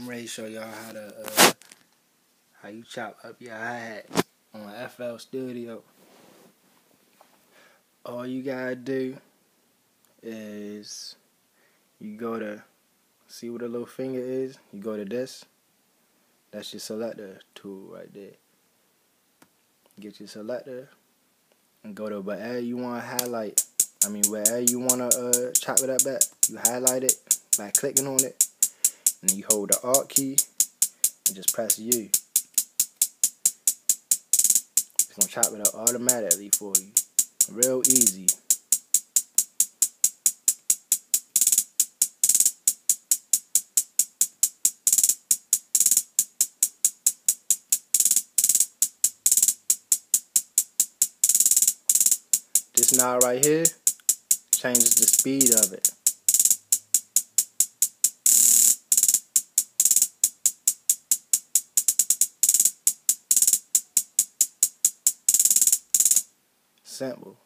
I'm ready to show y'all how you chop up your hi-hat on FL Studio. All you gotta do is you go to see where the little finger is. You go to this. That's your selector tool right there. Get your selector and go to wherever you want to highlight. Wherever you want to chop it up at, you highlight it by clicking on it, and then you hold the Alt key and just press U. It's gonna chop it up automatically for you. Real easy. This knob right here changes the speed of it. Simple.